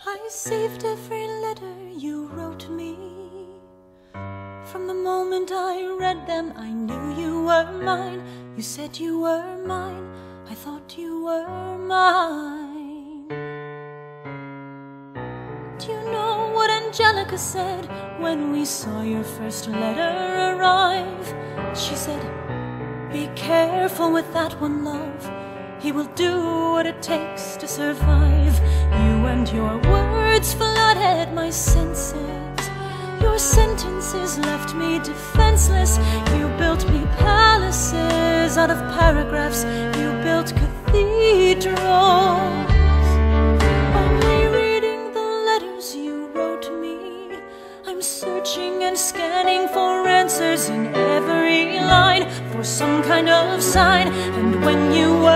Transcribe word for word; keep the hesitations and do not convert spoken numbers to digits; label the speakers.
Speaker 1: I saved every letter you wrote me. From the moment I read them, I knew you were mine. You said you were mine, I thought you were mine. Do you know what Angelica said when we saw your first letter arrive? She said, be careful with that one, love. He will do what it takes to survive. You and your words flooded my senses. Your sentences left me defenseless. You built me palaces out of paragraphs. You built cathedrals. Only reading the letters you wrote me, I'm searching and scanning for answers in every line, for some kind of sign. And when you were